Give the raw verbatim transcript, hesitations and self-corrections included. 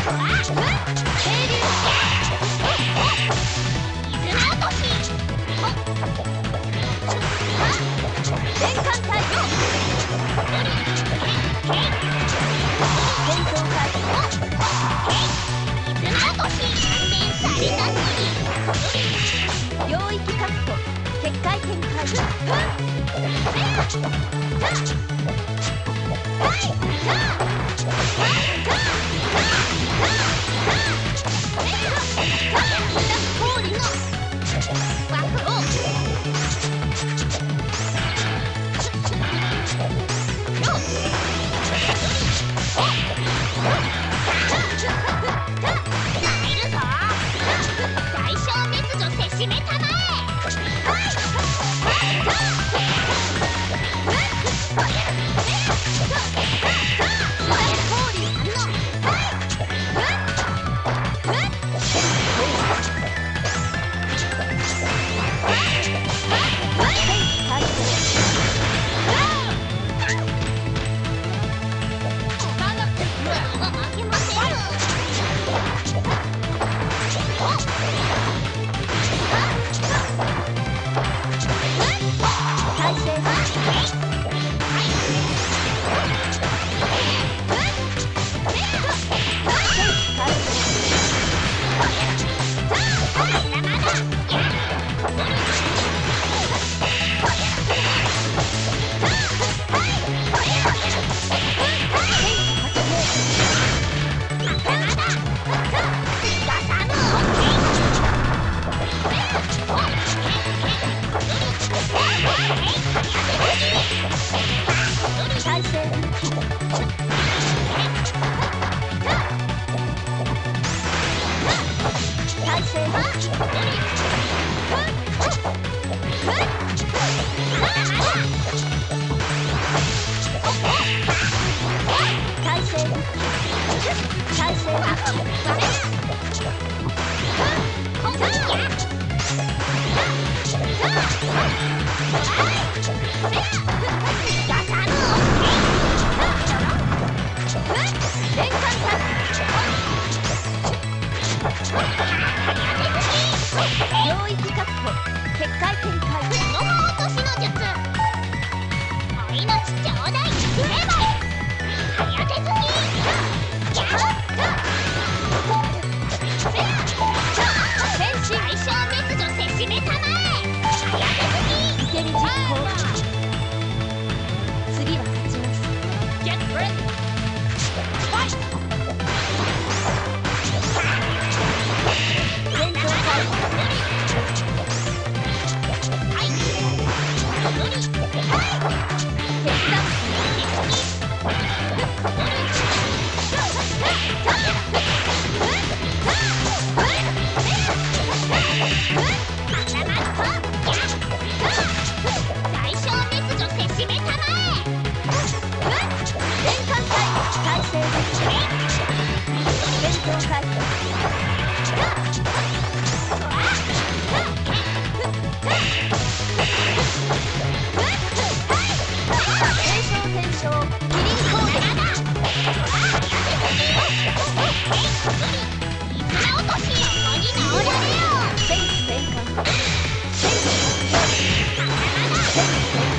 領域確保、結界展開。氷の枠を大消滅女せしめたまえ。領域確保、結界展開。の葉落としの術。お命ちょうだい。成敗。早手突き。ギャッ天使大消滅女せしめたまえ。早手突き。受け身実行。次は勝ちます。Get ready. Fight. 戦闘開始。大消滅女せしめたまえ。全艦隊開成です。戦闘開始。天章天章キリンコーデ。水落とし横に直られよ。戦士転換。戦士転換。